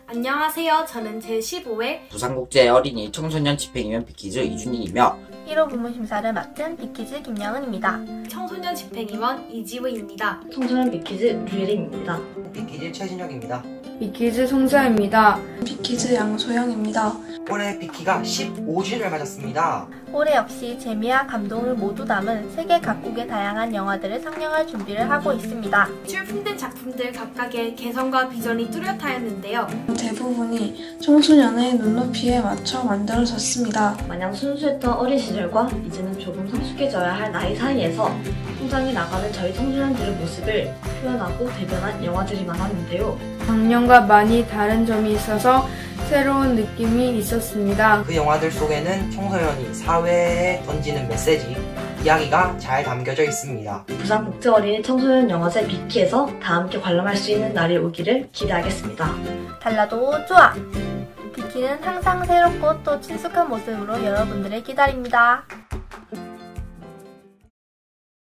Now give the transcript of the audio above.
안녕하세요. 저는 제15회 부산국제 어린이 청소년 집행위원 빅키즈 이준익이며 1호 부문 심사를 맡은 빅키즈 김영은입니다. 청소년 집행위원 이지우입니다. 청소년 빅키즈 류예림입니다. 빅키즈 최진혁입니다. 빅키즈 송자입니다. 빅키즈 양소영입니다. 올해 빅키가 15주년을 맞았습니다. 올해 역시 재미와 감동을 모두 담은 세계 각국의 다양한 영화들을 상영할 준비를 하고 있습니다. 출품된 작품들 각각의 개성과 비전이 뚜렷하였는데요. 대부분이 청소년의 눈높이에 맞춰 만들어졌습니다. 마냥 순수했던 어린 시절과 이제는 조금 성숙해져야 할 나이 사이에서 성장해 나가는 저희 청소년들의 모습을 표현하고 대변한 영화들이 많았는데요. 작년과 많이 다른 점이 있어서 새로운 느낌이 있었습니다. 그 영화들 속에는 청소년이 사회에 던지는 메시지, 이야기가 잘 담겨져 있습니다. 부산국제어린이 청소년 영화제 빅키에서 다 함께 관람할 수 있는 날이 오기를 기대하겠습니다. 달라도 좋아! 빅키는 항상 새롭고 또 친숙한 모습으로 여러분들을 기다립니다.